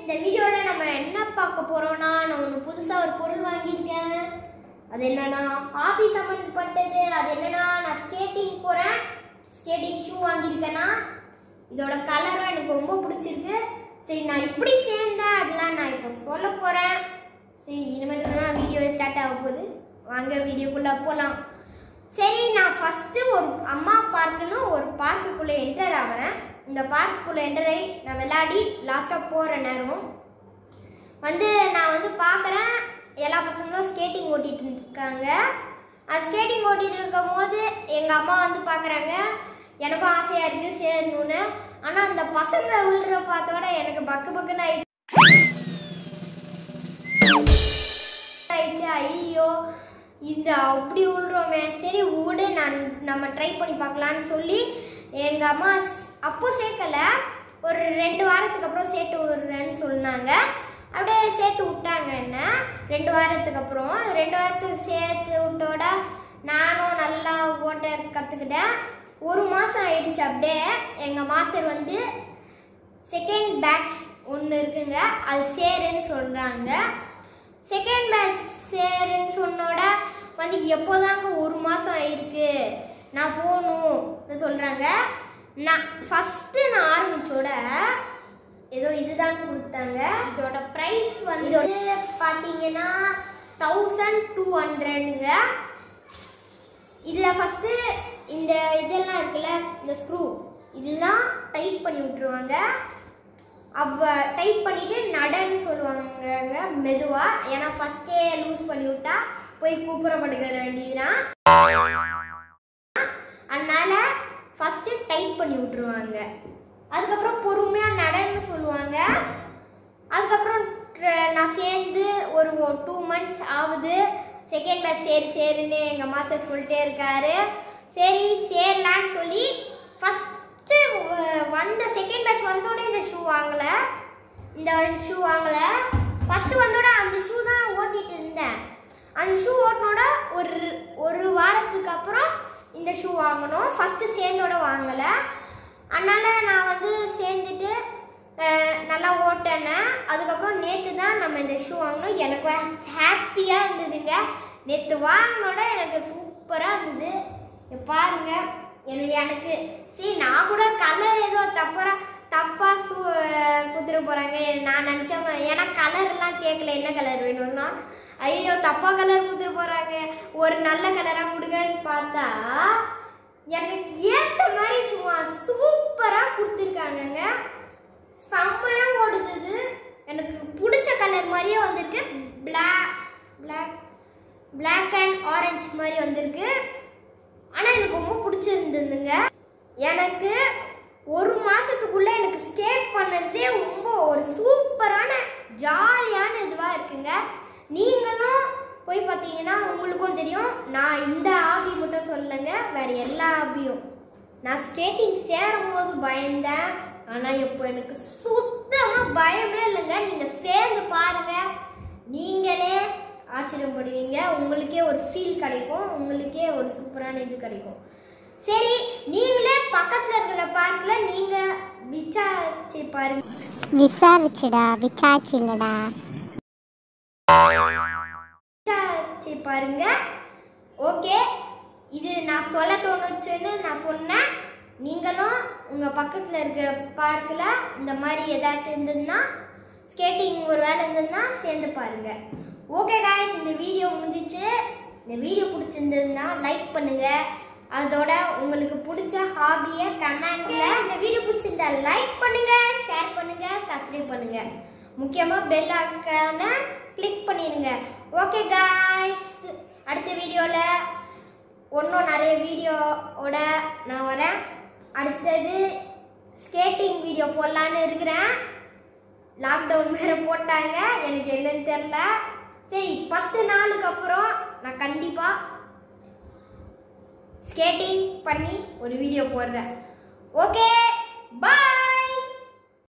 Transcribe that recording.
இந்த வீடியோல நம்ம என்ன பார்க்க போறோம்னா நான் ஒரு புதுசா ஒரு பொருள் வாங்கியிருக்கேன். அது என்னன்னா ஹாபி சம்பந்தப்பட்டது. அது என்னன்னா நான் ஸ்கேட்டிங் போறேன். ஸ்கேட்டிங் ஷூ வாங்கியிருக்கேன்னா இதோட கலரும் எனக்கு ரொம்ப பிடிச்சிருக்கு. சரி நான் இப்படி சேர்ந்தேன் அதெல்லாம் நான் இப்போ சொல்ல போறேன். சரி இனிமேல் தான் வீடியோ ஸ்டார்ட் ஆக போகுது. வாங்க வீடியோக்குள்ள போகலாம். சரி நான் ஃபர்ஸ்ட் ஒரு அம்மா பார்க்குன்னு ஒரு பார்க்குக்குள்ளே என்டர் ஆகிறேன். இந்த பார்க்குக்குள்ளே என்டர் ஆகி நான் விளையாடி லாஸ்ட்டாக போகிற நேரம் நான் பார்க்குறேன் எல்லா பசங்களும் ஸ்கேட்டிங் ஓட்டிகிட்டு இருக்காங்க. அது ஸ்கேட்டிங் ஓட்டிகிட்டு இருக்கும் போது எங்கள் அம்மா பார்க்குறாங்க. எனக்கும் ஆசையாக இருக்குது சேரணும்னு. ஆனால் அந்த பசங்க விழுற பார்த்தோட எனக்கு பக்கு பக்குன்னு ஆயிடுச்சு. ஐயோ இந்த அப்படி விழுறோமே, சரி விடு நம்ம ட்ரை பண்ணி பார்க்கலான்னு சொல்லி எங்கள் அம்மா அப்போ சேர்க்கலை. ஒரு 2 வாரத்துக்கு அப்புறம் சேர்த்து விடுறேன்னு சொன்னாங்க. அப்படியே சேர்த்து விட்டாங்க. என்ன 2 வாரத்துக்கு அப்புறம் 2 வாரத்துக்கு சேர்த்து விட்டோட நானும் நல்லா ஓட்ட கற்றுக்கிட்டேன். 1 மாதம் ஆயிடுச்சு. அப்படியே எங்கள் மாஸ்டர் செகண்ட் பேட்ச் ஒன்று இருக்குங்க, அது சேருன்னு சொல்கிறாங்க. செகண்ட் பேட்ச் சேருன்னு சொன்னோட எப்போதாங்க 1 மாதம் ஆயிருக்கு நான் போகணும்னு சொல்கிறாங்க. நான் ஃபஸ்ட்டு நான் ஆரம்பித்தோட ஏதோ இதுதான் கொடுத்தாங்க. இதோட ப்ரைஸ் பார்த்தீங்கன்னா 1200ங்க. இதில் ஃபஸ்ட்டு இந்த இதெல்லாம் இருக்குல்ல, இந்த ஸ்க்ரூ இதெல்லாம் டைட் பண்ணி விட்டுருவாங்க. அப்போ டைட் பண்ணிவிட்டு நடன்னு சொல்லுவாங்க மெதுவாக. ஏன்னா ஃபஸ்ட்டே லூஸ் பண்ணி விட்டா போய் கூப்பிடப்படுகிற வேண்டியதுதான். அதனால ஃபஸ்ட்டு டைட் பண்ணி விட்டுருவாங்க. அதுக்கப்புறம் பொறுமையாக நடன்னு சொல்லுவாங்க. அதுக்கப்புறம் நான் சேர்ந்து ஒரு 2 months ஆகுது. செகண்ட் பேட்ச் சேருன்னு எங்கள் மாஸ்டர் சொல்லிட்டே இருக்காரு. சரி சேரலான்னு சொல்லி ஃபஸ்ட்டு செகண்ட் பேட்ச் வந்தோட இந்த ஷூ வாங்கலை. ஃபஸ்ட்டு வந்தோட அந்த ஷூ தான் ஓட்டிகிட்டு இருந்தேன். அந்த ஷூ ஓட்டினோட ஒரு வாரத்துக்கு அப்புறம் இந்த ஷூ வாங்கணும். ஃபஸ்ட்டு சேர்ந்தோட வாங்கலை. அதனால் நான் சேர்ந்துட்டு நல்லா ஓட்டினேன். அதுக்கப்புறம் நேற்று தான் நம்ம இந்த ஷூ வாங்கணும். எனக்கு ஹாப்பியாக இருந்ததுங்க. நேற்று வாங்கினோட எனக்கு சூப்பராக இருந்தது. பாருங்க எனக்கு சரி நான் கூட கலர் ஏதோ தப்பாக குதிரை போகிறாங்க நான் நினச்சேன். ஏன்னா கலர்லாம் கேட்கல என்ன கலர் வேணும்னா. ஐயோ தப்பா கலர் குதிரை போகிறாங்க, ஒரு நல்ல கலராக கொடுங்கன்னு பார்த்தா எனக்கு ஏற்ற மாதிரி சும்மா சூப்பராக கொடுத்துருக்காங்கங்க. செம்மையாக ஓடுது. எனக்கு பிடிச்ச கலர் மாதிரியே வந்திருக்கு. பிளாக் அண்ட் ஆரஞ்சு மாதிரி வந்திருக்கு. ஆனால் எனக்கு ரொம்ப பிடிச்சிருந்ததுங்க. எனக்கு 1 மாதத்துக்குள்ளே எனக்கு ஸ்கேட் பண்ணதே ரொம்ப ஒரு சூப்பரான ஜாலியான இதுவாக இருக்குங்க. நீங்களும் போய் பார்த்தீங்கன்னா உங்களுக்கும் தெரியும். நான் இந்த ஹாபி மட்டும் சொல்லலைங்க, வேறு எல்லா ஹாபியும். நான் ஸ்கேட்டிங் சேரும் போது பயந்தேன். ஆனால் இப்போ எனக்கு சுத்தமாக பயமே இல்லைங்க. நீங்கள் சேர்ந்து பாருங்கள், நீங்களே ஆச்சரியப்படுவீங்க. உங்களுக்கே ஒரு ஃபீல் கிடைக்கும், உங்களுக்கே ஒரு சூப்பரான இது கிடைக்கும். சரி நீங்களே பக்கத்தில் இருக்கிற பார்க்கில் நீங்கள் விசாரிச்சு பாருங்க. விசாரிச்சுடா பாருங்க. ஓகே, இது நான் சொல்ல தோணுச்சுன்னு நான் சொன்னேன். நீங்களும் உங்கள் பக்கத்தில் இருக்க பார்க்கில் இந்த மாதிரி ஏதாச்சும் இருந்ததுன்னா, ஸ்கேட்டிங் ஒரு வேலை இருந்ததுன்னா சேர்ந்து பாருங்க. ஓகே गाइस, இந்த வீடியோ முடிஞ்சிச்சு. இந்த வீடியோ பிடிச்சிருந்ததுன்னா லைக் பண்ணுங்க. அதோட உங்களுக்கு பிடிச்ச ஹாபியை கமெண்ட்ல. இந்த வீடியோ பிடிச்சிருந்தா லைக் பண்ணுங்க, ஷேர் பண்ணுங்க, சப்ஸ்கிரைப் பண்ணுங்க. முக்கியமாக பெல் ஐகானை கிளிக் பண்ணிடுங்க. ஓகே गाइस, அடுத்த வீடியோவில் இன்னும் நிறைய வீடியோவோட நான் வரேன். அடுத்தது ஸ்கேட்டிங் வீடியோ போடலான்னு இருக்கிறேன். லாக்டவுன் வேறு போட்டாங்க, எனக்கு என்னன்னு தெரில. சரி 10 நாளுக்கு அப்புறம் நான் கண்டிப்பாக ஸ்கேட்டிங் பண்ணி ஒரு வீடியோ போடுறேன். ஓகே பாய்.